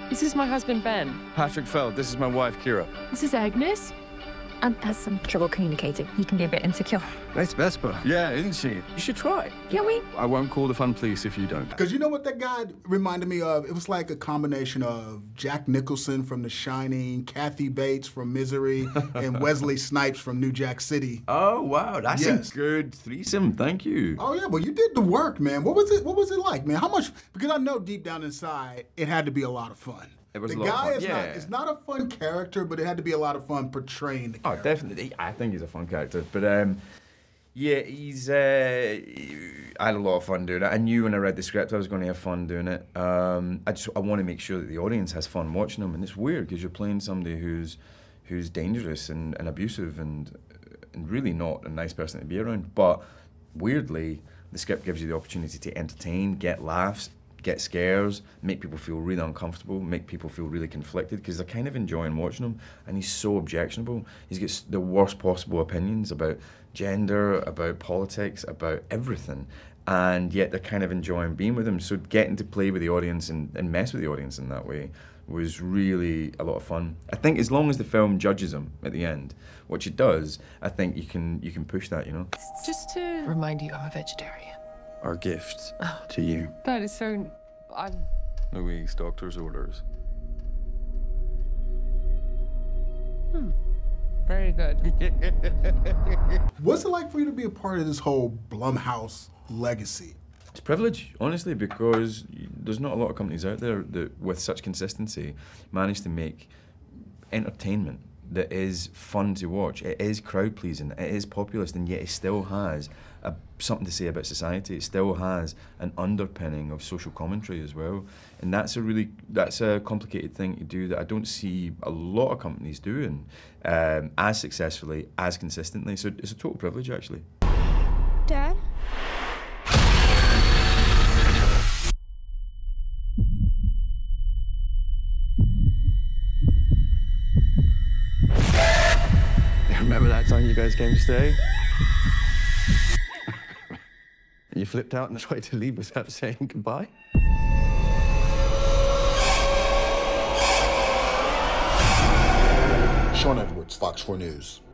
This is my husband, Ben. Patrick Feld, this is my wife, Kira. This is Agnes. And has some trouble communicating. He can be a bit insecure. Nice Vespa. Yeah, isn't she? You should try. Yeah, I won't call the fun police if you don't. Because you know what that guy reminded me of? It was like a combination of Jack Nicholson from The Shining, Kathy Bates from Misery, and Wesley Snipes from New Jack City. Oh, wow, that's a good threesome. Thank you. Oh, yeah, well, you did the work, man. What was it like, man? How much? Because I know deep down inside, it had to be a lot of fun. It was the a lot guy of fun. is not a fun character, but it had to be a lot of fun portraying the character. Oh, definitely. I think he's a fun character. But, yeah, I had a lot of fun doing it. I knew when I read the script I was going to have fun doing it. I want to make sure that the audience has fun watching him. And it's weird because you're playing somebody who's dangerous and abusive and really not a nice person to be around. But weirdly, the script gives you the opportunity to entertain, get laughs, get scares, make people feel really uncomfortable, make people feel really conflicted because they're kind of enjoying watching him, and he's so objectionable. He's got the worst possible opinions about gender, about politics, about everything, and yet they're kind of enjoying being with him. So getting to play with the audience and mess with the audience in that way was really a lot of fun. I think as long as the film judges him at the end, which it does, I think you can push that, you know? Just to remind you, I'm a vegetarian. Our gift to you. That is so... Louise, doctor's orders. Very good. What's it like for you to be a part of this whole Blumhouse legacy? It's a privilege, honestly, because there's not a lot of companies out there that, with such consistency, manage to make entertainment that is fun to watch. It is crowd-pleasing, it is populist, and yet it still has something to say about society. It still has an underpinning of social commentary as well. And that's a complicated thing to do that I don't see a lot of companies doing as successfully, as consistently. So it's a total privilege, actually. Dad? Remember that time you guys came to stay? You flipped out and tried to leave without saying goodbye? Sean Edwards, Fox 4 News.